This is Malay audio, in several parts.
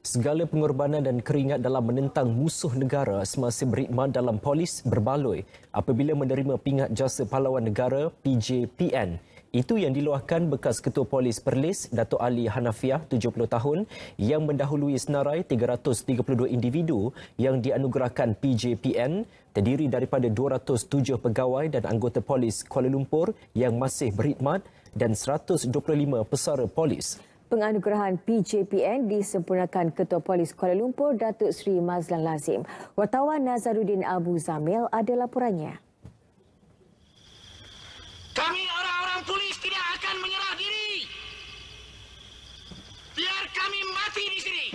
Segala pengorbanan dan keringat dalam menentang musuh negara semasa berkhidmat dalam polis berbaloi apabila menerima pingat jasa pahlawan negara PJPN. Itu yang diluahkan bekas Ketua Polis Perlis, Dato' Ali Hanafiah, 70 tahun, yang mendahului senarai 332 individu yang dianugerahkan PJPN, terdiri daripada 207 pegawai dan anggota polis Kuala Lumpur yang masih berkhidmat dan 125 pesara polis. Penganugerahan PJPN disempurnakan Ketua Polis Kuala Lumpur, Datuk Seri Mazlan Lazim. Wartawan Nazaruddin Abu Zamil ada laporannya. Kami orang-orang polis tidak akan menyerah diri. Biar kami mati di sini.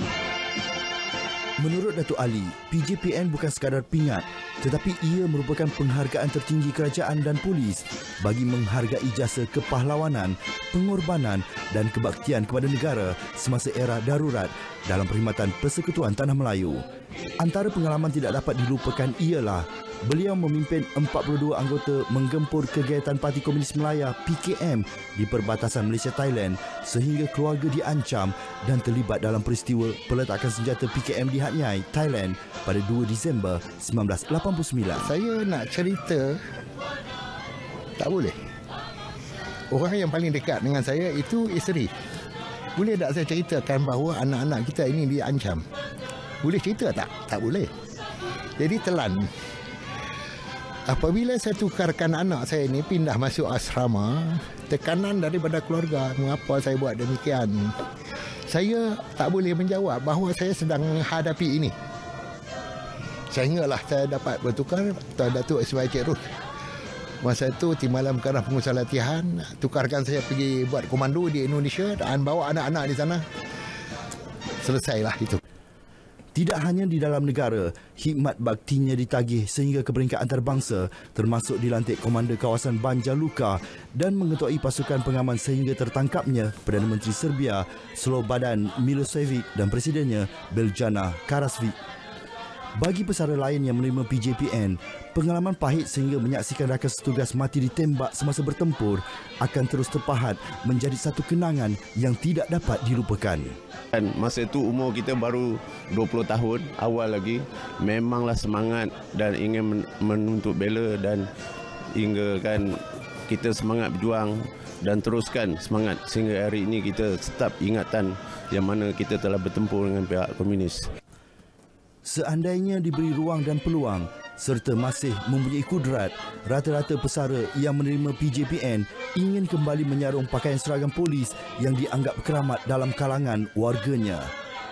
Menurut Datuk Ali, PJPN bukan sekadar pingat, tetapi ia merupakan penghargaan tertinggi kerajaan dan polis bagi menghargai jasa kepahlawanan, pengorbanan dan kebaktian kepada negara semasa era darurat dalam perkhidmatan Persekutuan Tanah Melayu. Antara pengalaman tidak dapat dilupakan ialah beliau memimpin 42 anggota menggempur kegiatan Parti Komunis Melaya PKM di perbatasan Malaysia-Thailand sehingga keluarga diancam dan terlibat dalam peristiwa peletakan senjata PKM di Hat Yai, Thailand pada 2 Disember 1989. Saya nak cerita, tak boleh. Orang yang paling dekat dengan saya itu isteri. Boleh tak saya ceritakan bahawa anak-anak kita ini diancam? Boleh cerita tak? Tak boleh. Jadi telan. Apabila saya tukarkan anak saya ini pindah masuk asrama, tekanan daripada keluarga, mengapa saya buat demikian? Saya tak boleh menjawab bahawa saya sedang menghadapi ini. Sehinggalah saya dapat bertukar Datuk Ismail Cik Ruh. Masa itu Timbalan Perkara Pengurusan Latihan tukarkan saya pergi buat komando di Indonesia dan bawa anak-anak di sana. Selesailah itu. Tidak hanya di dalam negara, khidmat baktinya ditagih sehingga ke peringkat antarabangsa, termasuk dilantik Komander Kawasan Banja Luka dan mengetuai pasukan pengaman sehingga tertangkapnya Perdana Menteri Serbia Slobodan Milosevic dan Presidennya Biljana Karadzic. Bagi pesara lain yang menerima PJPN, pengalaman pahit sehingga menyaksikan rakan setugas mati ditembak semasa bertempur akan terus terpahat menjadi satu kenangan yang tidak dapat dilupakan. Dan masa itu umur kita baru 20 tahun, awal lagi. Memanglah semangat dan ingin menuntut bela dan hingga kan kita semangat berjuang dan teruskan semangat sehingga hari ini kita tetap ingatan yang mana kita telah bertempur dengan pihak komunis. Seandainya diberi ruang dan peluang serta masih mempunyai kudrat, rata-rata pesara yang menerima PJPN ingin kembali menyarung pakaian seragam polis yang dianggap keramat dalam kalangan warganya.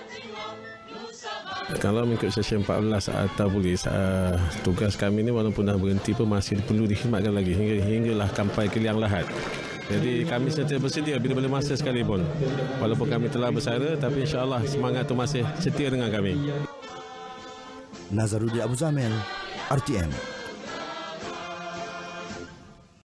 Kalau mengikut Seksyen 14 Akta Polis, tugas kami ini walaupun dah berhenti pun masih perlu dikhidmatkan lagi hinggalah sampai ke liang lahat. Jadi kami setia bersedia bila-bila masa sekalipun. Walaupun kami telah bersara, tapi insya-Allah semangat itu masih setia dengan kami. Nazaruddin Abu Zamil, RTM.